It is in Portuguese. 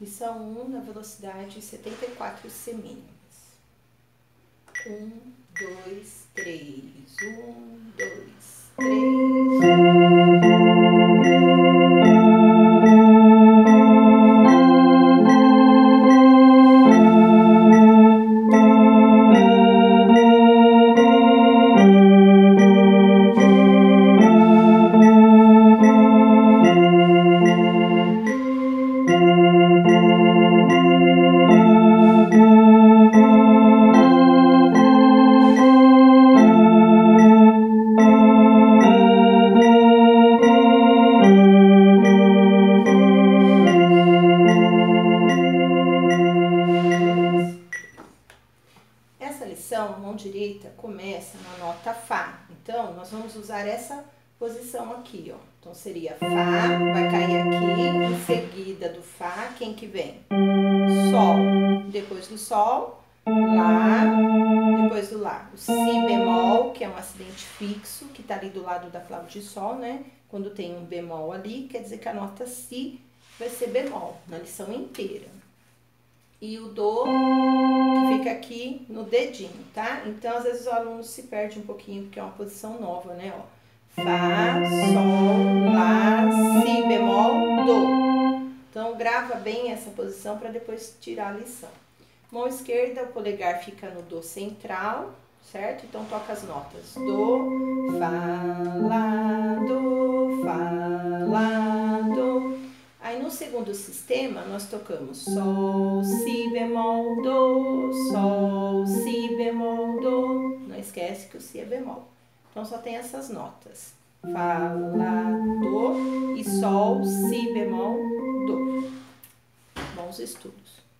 Lição 1 na velocidade 74 semínimas. 1, 2, 3. 1, 2, 3. Essa lição, mão direita, começa na nota Fá. Então, nós vamos usar essa posição aqui, ó. Então, seria Fá, vai cair aqui, em seguida do Fá, quem que vem? Sol. Depois do Sol, Lá, depois do Lá. O Si bemol, que é um acidente fixo, que tá ali do lado da clave de Sol, né? Quando tem um bemol ali, quer dizer que a nota Si vai ser bemol, na lição inteira. E o Dó, que fica aqui no dedinho, tá? Então, às vezes o aluno se perde um pouquinho, porque é uma posição nova, né? Ó, Fá, Sol, Lá, Si bemol, Dó. Então, grava bem essa posição para depois tirar a lição. Mão esquerda, o polegar fica no Dó central, certo? Então, toca as notas Dó, Fá, Lá, Dó, Fá, Lá, Dó. Aí, no segundo sistema, nós tocamos Sol, Si bemol, Dó, Sol, Si bemol, Dó. Não esquece que o Si é bemol. Então, só tem essas notas. Fá, Lá, Dó e Sol, Si bemol, Dó. Bons estudos.